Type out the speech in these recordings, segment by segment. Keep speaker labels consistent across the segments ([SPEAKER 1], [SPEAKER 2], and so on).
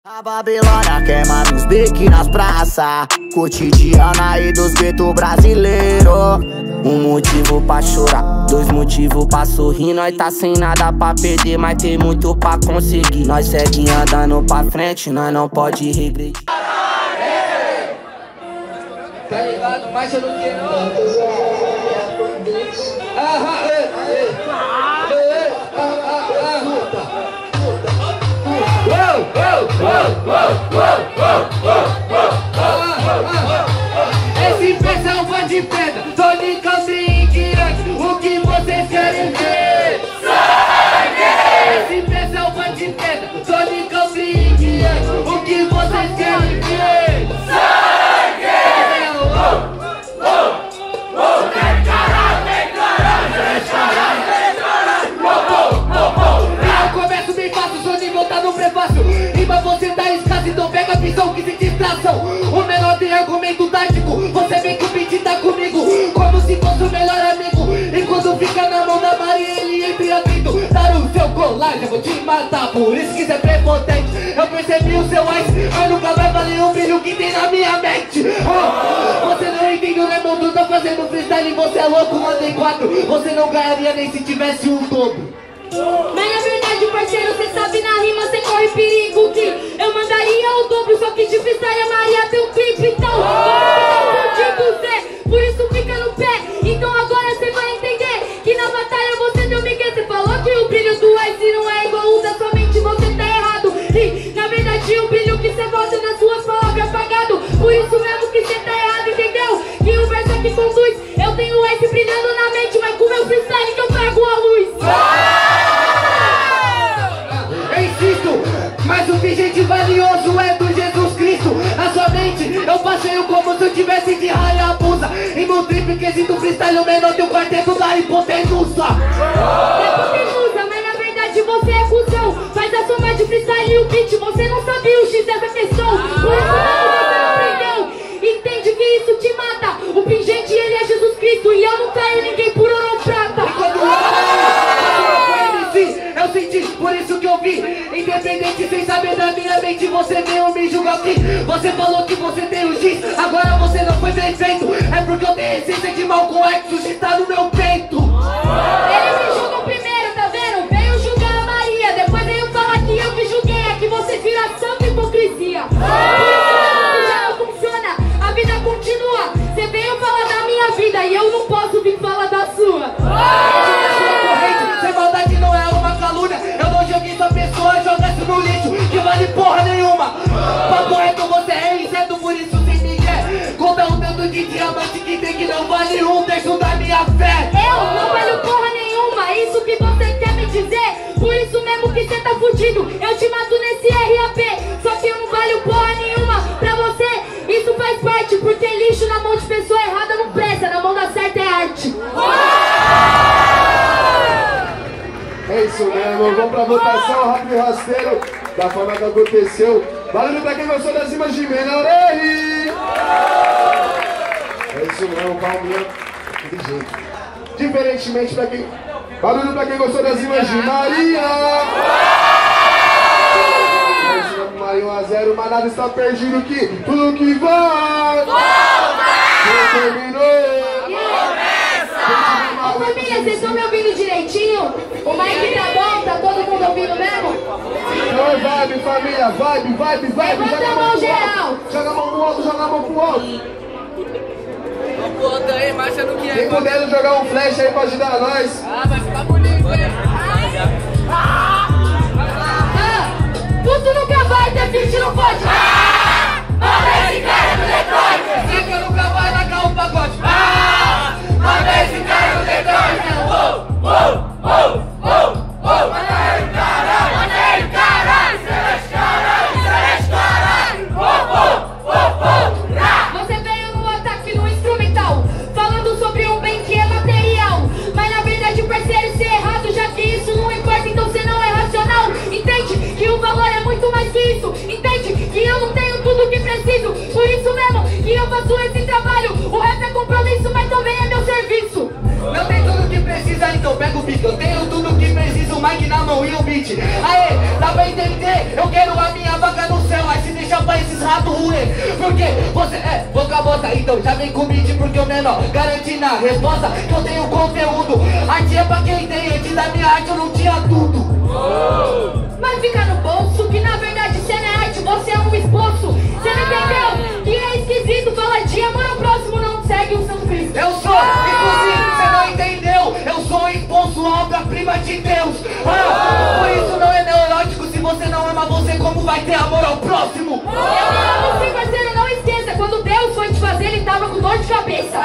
[SPEAKER 1] A Babilônia queima nos beques nas praças, cotidiano aí dos guetos brasileiros. Um motivo pra chorar, dois motivos pra sorrir. Nós tá sem nada pra perder, mas tem muito pra conseguir. Nós segue andando pra frente, nós não pode regredir.
[SPEAKER 2] Tá ligado? Mas eu não quero. Esse peça é um fã de pedra, tô de calcinha diante. O que vocês querem ver? Sangue! Esse peça é um fã de pedra, tô de calcinha diante. O que vocês querem ver? Sangue! Eu começo bem fácil, sou nível tá no prefácio. Rima você tá escasso, então pega a visão que se distração. O menor tem argumento tático, você vem que o beat tá comigo, como se fosse o melhor amigo. E quando fica na mão da Maria, ele entra atento. Dar o seu colar, já vou te matar, por isso que cê é prepotente. Eu percebi o seu ice, mas nunca vai valer o brilho que tem na minha mente. Você não entendeu, né, meu? Tu tá fazendo freestyle e você é louco, mandei 4. Você não ganharia nem se tivesse um dobro.
[SPEAKER 3] Mas na verdade, parceiro, cê sabe na rima cê corre perigo que eu mandaria o dobro, só que de freestyle a Maria tem um clipe. Então, vamos ficar contigo, Zé, por isso fica no pé. Então agora cê vai entender que na batalha você deu migué. Cê falou que o brilho do Ice não é igual o da sua mente, você tá errado. E na verdade o brilho que cê bota nas suas palavras é apagado. Por isso mesmo que cê tá errado, entendeu? Que o verso aqui conduz. Eu tenho o Ice brilhando na mente, mas com meu freestyle que eu trago a luz.
[SPEAKER 2] Mas o vigente valioso é do Jesus Cristo. Na sua mente eu passeio como se eu tivesse de Hayabusa. Em meu trip quesito freestyle o menor tem o quarteto da hipotenusa.
[SPEAKER 3] Mas na verdade você é cuzão. Faz a soma de freestyle e o beat. Você não sabia o X dessa questão. Por isso você não aprendeu. Entende que isso te mata. O pingente ele é Jesus Cristo. E eu não caio ninguém por ouro ou prata.
[SPEAKER 2] E quando eu senti, por isso que eu vi. Independente, sem saber da minha mente, você veio me julgar aqui. Você falou que você tem o X, agora você não foi bem feito. É porque eu tenho essência de mal com X, o X tá no meu peito.
[SPEAKER 3] Eles me julgam primeiro, tá vendo? Veio julgar a Maria, depois veio falar que eu me julguei. É que você vira santa hipocrisia. Por isso já não funciona, a vida continua. Você veio falar da minha vida e eu não posso vir falar da sua.
[SPEAKER 2] Sem maldade não é uma calúnia. Eu não joguei sua pessoa, jogasse no lixo, que vale porra nenhuma. Papo reto, você é inseto, por isso sem migué. Conta um tanto de diamante que tem que não vale um terço da minha fé.
[SPEAKER 3] Eu não valho porra nenhuma, isso que você quer me dizer. Por isso mesmo que cê tá fudido, eu te mato nesse RAP. Só que eu não valho porra nenhuma pra você, isso faz parte. Porque lixo na mão de pessoa errada não presta, na mão da certa é arte.
[SPEAKER 4] É isso mesmo, vamos pra votação, rápido e rasteiro, da forma que aconteceu. Barulho pra quem gostou das rimas de Menarelli! É isso mesmo, palminha, de jeito. Diferentemente pra quem... Barulho pra quem gostou das rimas de Maria! É isso mesmo, Maria 1 a 0, mas nada está perdido que tudo que vai... Quem terminou...
[SPEAKER 3] Ô família, vocês estão me ouvindo direitinho? O mic tá bom? Tá todo mundo ouvindo mesmo?
[SPEAKER 4] Então é vibe, família, vibe.
[SPEAKER 3] Levanta a mão geral.
[SPEAKER 4] Joga a mão pro alto, joga a mão pro alto.
[SPEAKER 2] Vamos pro outro aí, marcha no que é.
[SPEAKER 4] Quem puder jogar um flash aí pra ajudar nós.
[SPEAKER 2] Vai ficar bonito, hein?
[SPEAKER 3] Puto nunca vai ter feat, não pode. Olha esse cara do Detroit.
[SPEAKER 2] Zica nunca vai largar um pacote.
[SPEAKER 3] Olha esse cara do Detroit. Você veio no ataque no instrumental, falando sobre um bem que é material. Mas na verdade, parceiro, você é errado, já que isso não importa, então você não é racional. Entende que o valor é muito mais que isso. Entende que eu não tenho tudo que preciso. Por isso mesmo que eu faço esse trabalho. O rap é compromisso, mas também é meu serviço.
[SPEAKER 2] Eu tenho tudo que precisa, então pega o bico. Eu tenho tudo que preciso, o mic na mão e o beat. Aê, dá pra entender? Eu quero a minha vaga no céu. Porque você é boca bota, então já vem com beat porque o menor garante na resposta que eu tenho conteúdo. Arte é pra quem tem, antes da minha arte eu não tinha tudo.
[SPEAKER 3] Mas fica no bolso, que na verdade cê não é arte, você é um esboço. Cê não entendeu? Que é esquisito, fala de amor ao próximo, não segue o Santo Cristo.
[SPEAKER 2] Eu sou, inclusive, cê não entendeu. Eu sou um esboço, obra-prima de Deus. Por isso não é neurótico, se você não ama você, como vai ter amor ao próximo?
[SPEAKER 3] Eu amo sim, parceiro, não esqueça. Quando Deus foi te fazer, ele tava com dor de cabeça.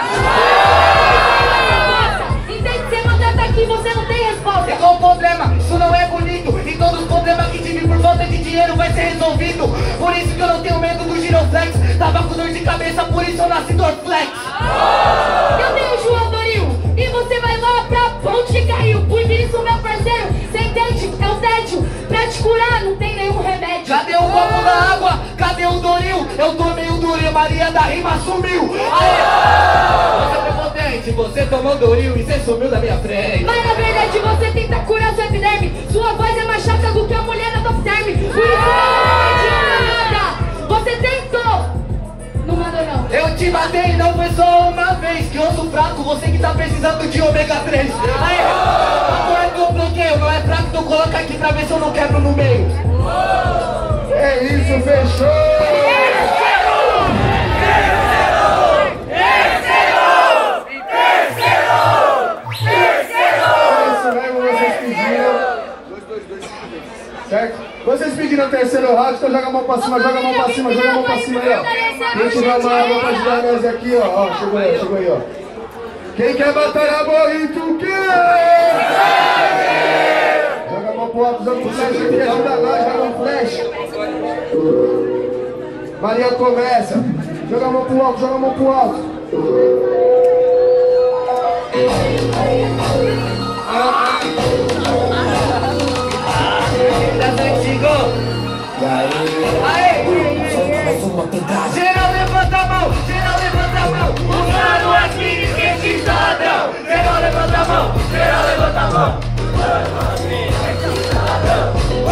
[SPEAKER 3] Entende? Você mandar tá aqui, você não tem resposta.
[SPEAKER 2] É qual o problema? Isso não é bonito. E todos os problemas que tive por falta de dinheiro vai ser resolvido. Por isso que eu não tenho medo do giroflex. Tava com dor de cabeça, por isso eu nasci dorflex.
[SPEAKER 3] Eu tenho João Doril e você vai lá pra ponte que caiu. Por isso, meu parceiro, você entende? É o tédio. Pra te curar, não tem nenhum remédio.
[SPEAKER 2] Cadê o copo da água? Cadê o Doril? Eu tomei o Doril, Maria da Rima sumiu. Aê! Você é prepotente, você tomou Doril e você sumiu da minha frente.
[SPEAKER 3] Mas na verdade você tenta curar sua epiderme. Sua voz é mais chata do que a mulher na top term. Por isso não adianta nada. Você tentou, não mandou não.
[SPEAKER 2] Eu te matei, não foi só uma vez. Que osso fraco, você que tá precisando de ômega 3. Aê! Agora que eu bloqueio, não é fraco, então coloca aqui pra ver se eu não quebro no meio.
[SPEAKER 4] É isso, fechou! Certo? Vocês pediram o terceiro round, então joga a mão pra cima, joga a mão pra cima, joga a mão pra cima aí, ó. Quem tiver uma água pra ajudar nós aqui, ó. Chegou aí, ó. Quem quer batalhar morrito, o quê? Joga a mão pro alto, joga um flash, quem quer ajudar nós, joga um flash. Maria começa. Joga a mão pro alto, joga a mão pro alto.
[SPEAKER 2] Aê! Geral levanta a mão, geral levanta a mão. Usando as minis quentes ladrão. Geral levanta a mão, geral levanta a mão. Usando as minis quentes ladrão.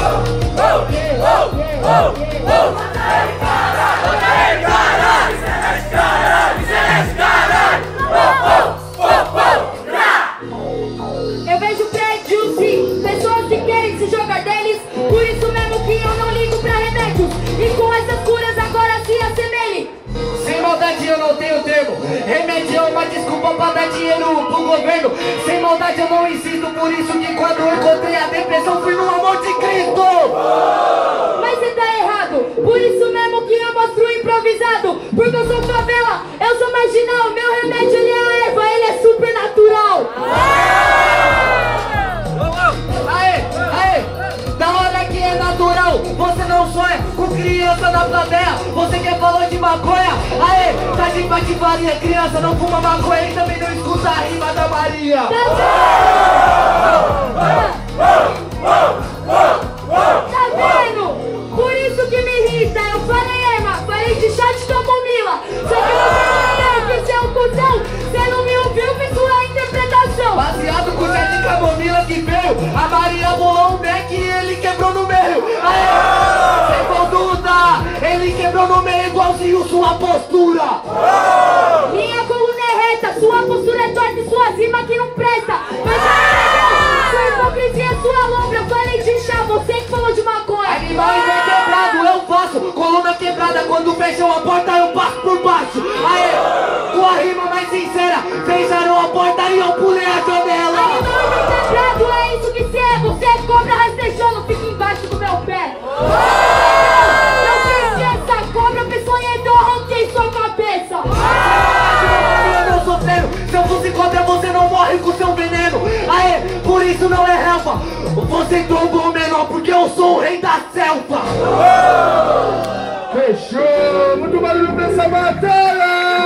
[SPEAKER 2] Bota ele, caralho! Bota ele, caralho! Celeste, caralho! Celeste, caralho!
[SPEAKER 3] Eu vejo prédios e pessoas que querem se jogar deles. Por isso mesmo que eu não ligo pra remédios. E com essas curas agora se assemelhe.
[SPEAKER 2] Sem maldade eu não tenho termo. Remédio é uma desculpa pra dar dinheiro pro governo. Sem maldade eu não insisto. Por isso que quando eu encontrei a depressão fui no amor de Cristo.
[SPEAKER 3] Mas você tá errado. Por isso mesmo que eu mostro improvisado. Porque eu sou favela, eu sou marginal. Meu remédio ele é a erva, ele é super natural.
[SPEAKER 2] Aê, aê, da hora que é natural. Você não sonha com criança na plateia. Você que falou de maconha. Aê, tá de patifaria. Criança não fuma maconha e também não escuta a rima da Maria.
[SPEAKER 3] Tá vendo? Por isso que me irrita. Eu falei erva, falei de chá de camomila. Só que você não entendeu que você é um cuzão. Você não me ouviu, fiz sua interpretação.
[SPEAKER 2] Baseado com o chá de camomila que veio, a Maria bolou um deck e ele quebrou no meio. Aê, sem conduta, ele quebrou no meio igualzinho sua postura.
[SPEAKER 3] Minha coluna é reta, sua postura é torta e sua rima que não presta. Mas sua hipocrisia é sua lombra. Eu falei de chá, você que falou de maconha.
[SPEAKER 2] Animal invertebrado eu faço, coluna quebrada, quando fecham a porta eu passo por baixo. Aê, com a rima mais sincera, fecharam a porta e eu pulei a janela.
[SPEAKER 3] Animal invertebrado, é isso que você é. Você é cobra rastejando, fica embaixo do meu pé. Eu perdi essa cobra peçonhenta, eu arranquei sua cabeça.
[SPEAKER 2] Eu sou sério, se eu fosse cobra você não morre com seu veneno. Aê, por isso não é relva. Você trombou o menor porque eu sou o rei da selva.
[SPEAKER 4] Fechou! Muito barulho pra essa batalha!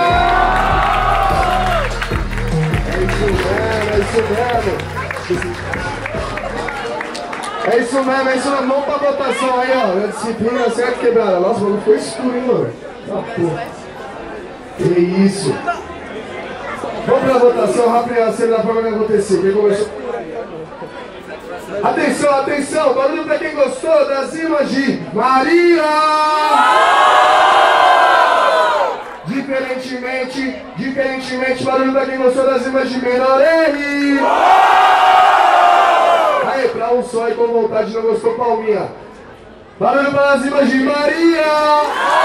[SPEAKER 4] É isso mesmo, é isso mesmo. É isso mesmo, é isso mesmo. Vamos pra votação aí, ó. Disciplina certo, quebrada. Nossa, o bagulho foi escuro, hein, mano. Que isso. Vamos pra votação rápido e a cena da forma que acontecer. Quem começou? Atenção, atenção. Barulho pra quem gostou das rimas de Maria! pra quem gostou das rimas de menor R. Aí, pra um só e com vontade, não gostou, palminha. Barulho para as rimas de Maria.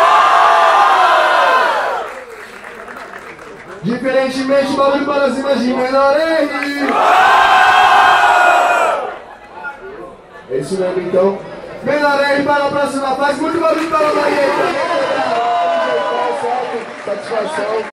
[SPEAKER 4] Diferentemente, barulho para as rimas de menor R. É isso mesmo, então. Menor R para a próxima fase. Muito barulho para a Maria. Satisfação.